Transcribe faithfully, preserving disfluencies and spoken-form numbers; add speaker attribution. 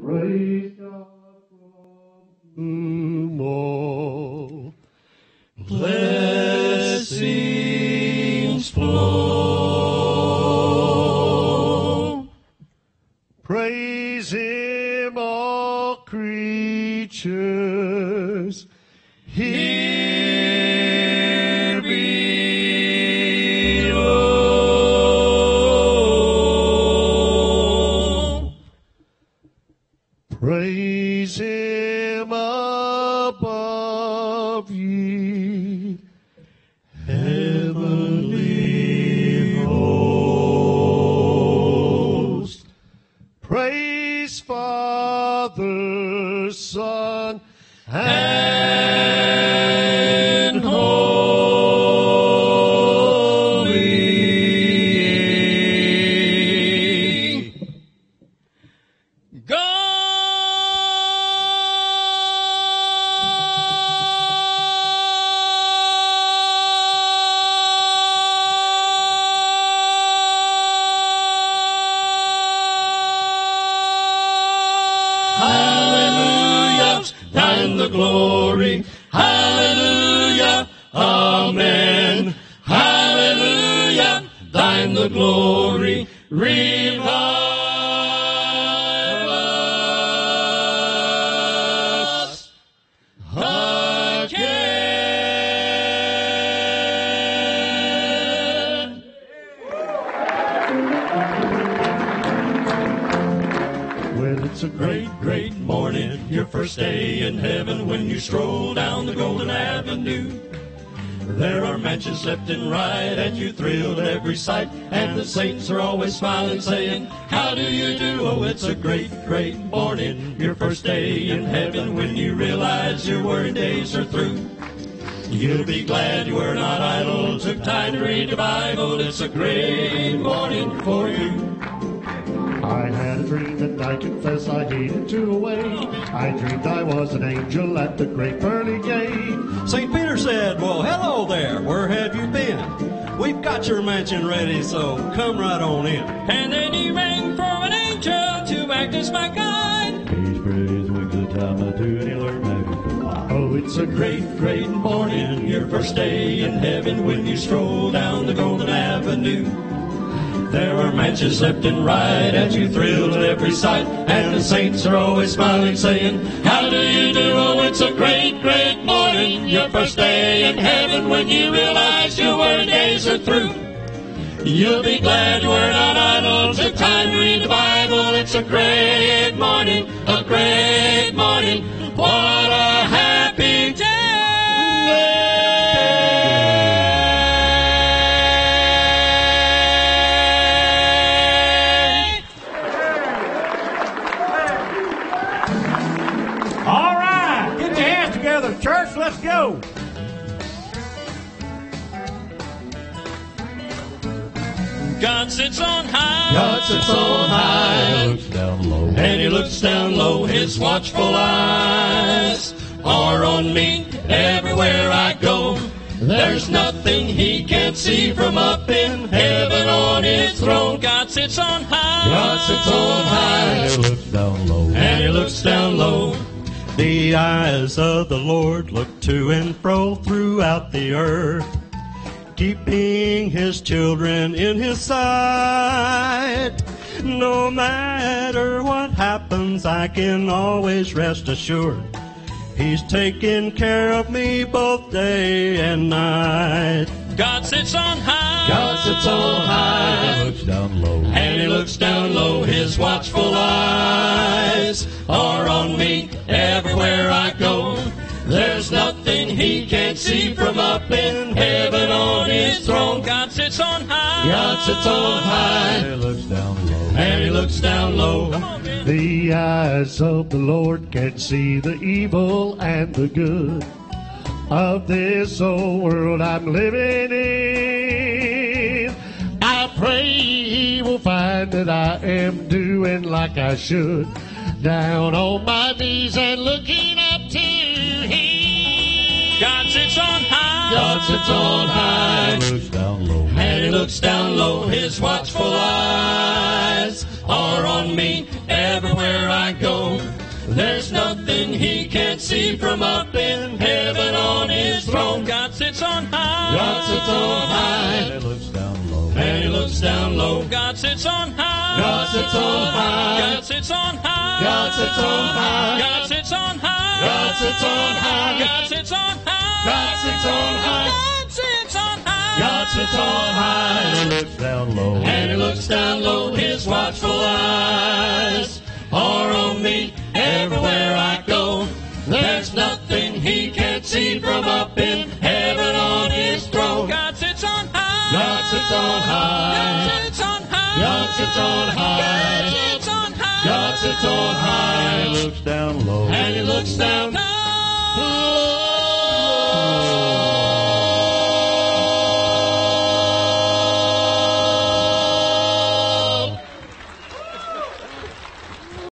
Speaker 1: Praise God from whom all blessings flow. Praise Him, all creatures here below. Praise Him above, ye heavenly hosts. Praise Father, Son, and Holy Ghost. Hallelujah, thine the glory. Hallelujah, amen. Hallelujah, thine the glory. Revive us again. Well, it's a great, great morning, your first day in heaven when you stroll down the Golden Avenue. There are mansions left and right, and you thrill at every sight, and the saints are always smiling, saying, how do you do? Oh, it's a great, great morning, your first day in heaven when you realize your worry days are through. You'll be glad you were not idle, took time to read the Bible. It's a great morning for you. I had a dream and I confess I hated to awake. I dreamed I was an angel at the great pearly gate. Saint Peter said, well, hello there, where have you been? We've got your mansion ready, so come right on in. And then he rang for an angel to act as my guide. He spread his wings a time or two and he learned how to fly. Oh, it's a great, great morning, your first day in heaven when you stroll down the Golden Avenue. There are mansions left and right, and you thrill at every sight, and the saints are always smiling, saying, how do you do? Oh, it's a great, great morning, your first day in heaven when you realize your worry days are through. You'll be glad you were not idle, took time to read the Bible. It's a great morning, a great morning, what a happy day.
Speaker 2: Church, let's go.
Speaker 3: God sits on high.
Speaker 1: God sits on high, looks down low,
Speaker 3: and he looks down low. His watchful eyes are on me everywhere I go. There's nothing he can't see from up in heaven on his throne. God sits on high.
Speaker 1: God sits on high, and he looks down low,
Speaker 3: and he looks down low.
Speaker 2: The eyes of the Lord look to and fro throughout the earth, keeping his children in his sight. No matter what happens, I can always rest assured he's taking care of me both day and night.
Speaker 3: God sits on high.
Speaker 1: God sits on high, and he looks down low,
Speaker 3: and he looks down low. His watchful eyes are on me everywhere I go. There's nothing he can't see from up in heaven on his throne. God sits on high.
Speaker 1: God sits on high,
Speaker 3: and
Speaker 1: he looks down low,
Speaker 3: and he looks down low.
Speaker 1: The eyes of the Lord can see the evil and the good of this old world I'm living in. I pray he will find that I am doing like I should, down on my knees and looking up to him.
Speaker 3: God sits on high.
Speaker 1: God sits on high,
Speaker 3: and he looks down low, and he looks down low. His watchful eyes are on me everywhere I go. on high.
Speaker 1: God sits on high.
Speaker 2: And he looks down low.
Speaker 1: And he looks down low.
Speaker 3: God sits on high.
Speaker 1: God sits on high.
Speaker 3: God sits on high.
Speaker 1: God sits on high.
Speaker 3: God sits on high.
Speaker 1: God sits on high.
Speaker 3: God sits on high.
Speaker 1: God sits on high.
Speaker 3: God sits on high.
Speaker 1: God sits on high.
Speaker 2: And he looks down low.
Speaker 1: And he looks down low. His watchful eyes are on me everywhere I go. There's nothing he can't see from up in heaven on his throne.
Speaker 3: God sits on high.
Speaker 1: God sits on high.
Speaker 3: God sits on high.
Speaker 1: God sits on high.
Speaker 3: God sits on high.
Speaker 1: God sits on
Speaker 2: And he
Speaker 1: high.
Speaker 2: looks down low.
Speaker 1: And he looks down low.